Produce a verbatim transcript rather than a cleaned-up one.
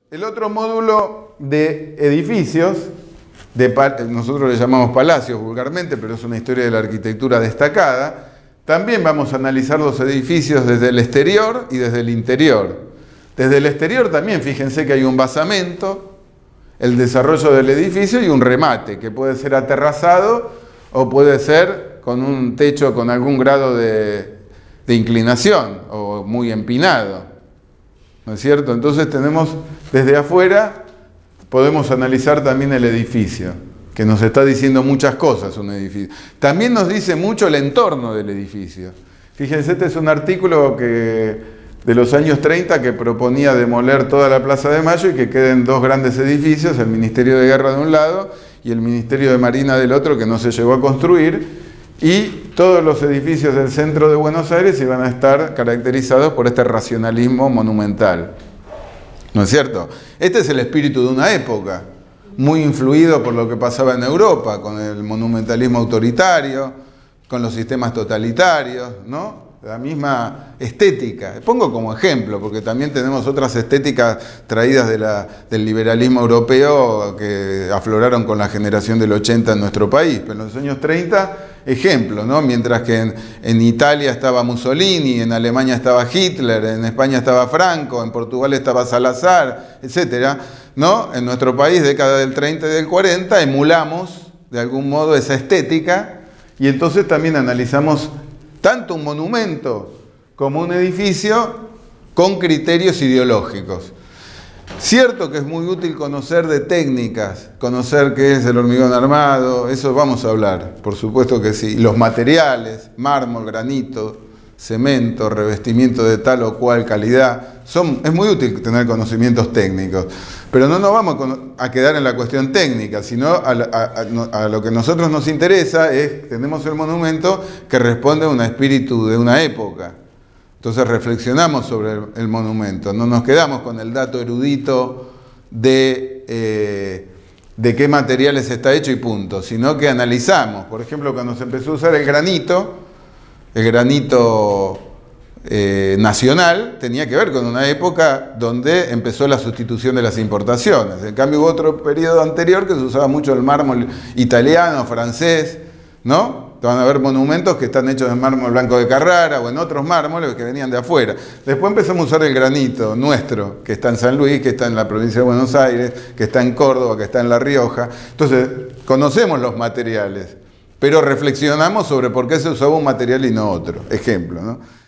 El otro módulo de edificios, de, nosotros le llamamos palacios vulgarmente, pero es una historia de la arquitectura destacada. También vamos a analizar los edificios desde el exterior y desde el interior. Desde el exterior también, fíjense que hay un basamento, el desarrollo del edificio y un remate, que puede ser aterrazado o puede ser con un techo con algún grado de, de inclinación o muy empinado. ¿No es cierto? Entonces tenemos desde afuera, podemos analizar también el edificio, que nos está diciendo muchas cosas un edificio. También nos dice mucho el entorno del edificio. Fíjense, este es un artículo que, de los años treinta que proponía demoler toda la Plaza de Mayo y que queden dos grandes edificios, el Ministerio de Guerra de un lado y el Ministerio de Marina del otro, que no se llegó a construir. Y todos los edificios del centro de Buenos Aires iban a estar caracterizados por este racionalismo monumental. ¿No es cierto? Este es el espíritu de una época, muy influido por lo que pasaba en Europa, con el monumentalismo autoritario, con los sistemas totalitarios, ¿no? La misma estética. Pongo como ejemplo, porque también tenemos otras estéticas traídas de la, del liberalismo europeo que afloraron con la generación del ochenta en nuestro país. Pero en los años treinta, ejemplo, ¿no? Mientras que en, en Italia estaba Mussolini, en Alemania estaba Hitler, en España estaba Franco, en Portugal estaba Salazar, etcétera, ¿no? En nuestro país, década del treinta y del cuarenta, emulamos de algún modo esa estética y entonces también analizamos tanto un monumento como un edificio con criterios ideológicos. Cierto que es muy útil conocer de técnicas, conocer qué es el hormigón armado, eso vamos a hablar, por supuesto que sí. Los materiales, mármol, granito, cemento, revestimiento de tal o cual calidad, son, es muy útil tener conocimientos técnicos, pero no nos vamos a quedar en la cuestión técnica, sino a, a, a, a lo que a nosotros nos interesa es, tenemos el monumento que responde a un espíritu de una época. Entonces reflexionamos sobre el, el monumento, no nos quedamos con el dato erudito de, eh, de qué materiales está hecho y punto, sino que analizamos. Por ejemplo, cuando se empezó a usar el granito, el granito eh, nacional tenía que ver con una época donde empezó la sustitución de las importaciones. En cambio hubo otro periodo anterior que se usaba mucho el mármol italiano, francés, ¿no? Van a haber monumentos que están hechos en mármol blanco de Carrara o en otros mármoles que venían de afuera. Después empezamos a usar el granito nuestro, que está en San Luis, que está en la provincia de Buenos Aires, que está en Córdoba, que está en La Rioja. Entonces, conocemos los materiales, pero reflexionamos sobre por qué se usaba un material y no otro. Ejemplo, ¿no?